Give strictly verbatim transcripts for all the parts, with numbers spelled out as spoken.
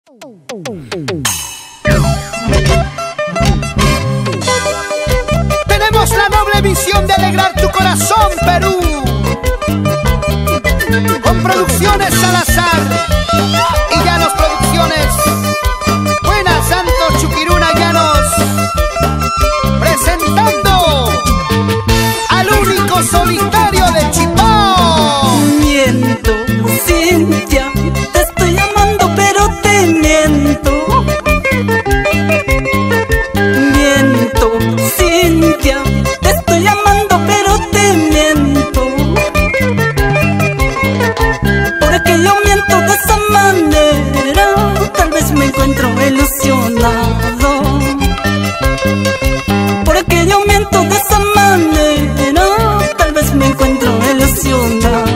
Tenemos la noble misión de alegrar tu corazón, Perú, con Producciones Salazar y Llanos Producciones. Buenas, Santos Chuquiruna Llanos, presentando al único solitario de Chipao. Miento, Cintia, te estoy llamando pero te miento. Miento, Cintia, te estoy llamando pero te miento. Porque yo miento de esa manera, tal vez me encuentro ilusionado. Porque yo miento de esa manera, tal vez me encuentro ilusionado.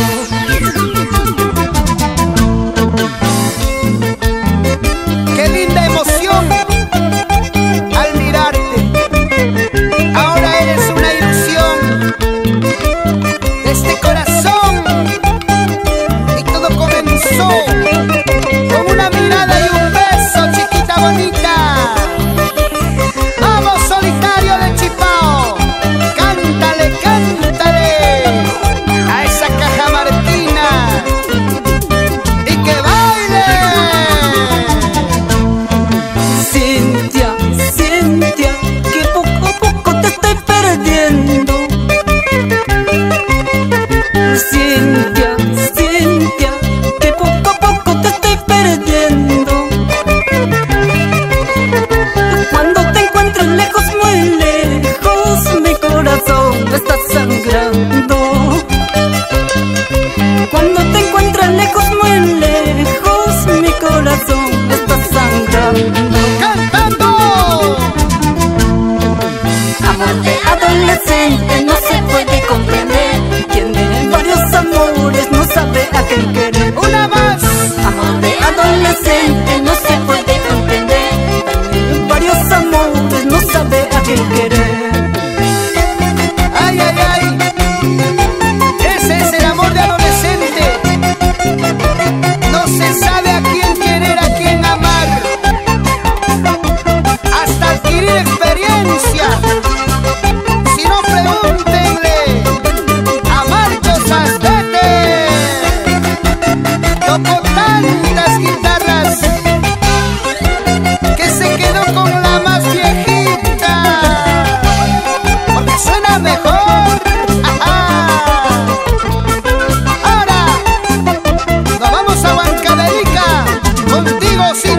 Qué linda emoción al mirarte. Ahora eres una ilusión de este corazón. Y todo comenzó con una mirada y un beso, chiquita bonita. Vamos, solitario de Chipao, cántale, cántale a esa cajamarquina y que baile. Cintia, Cintia, que poco a poco te estoy perdiendo. Cintia, Cintia, que poco a poco te estoy perdiendo. Cuando te encuentro lejos, muy lejos, mi corazón está sangrando. Cuando te encuentro lejos, muy lejos, mi corazón está sangrando. ¡Cantando! Amor de adolescente no se puede comprender. Tiene varios amores, no sabe a quién querer. ¡Una más! Amor de adolescente no se puede comprender. Tiene varios amores, no sabe a quién querer. ¡Ay, ay, ay! Ese es el amor de adolescente. No se sabe a quién querer, a quién amar, hasta adquirir experiencia. Si no, pregúntenle a Marcos Astete. Tocó tantas guitarras que se quedó con la más viejita, porque suena mejor. Ajá. Ahora nos vamos a Huancavelica contigo, sí.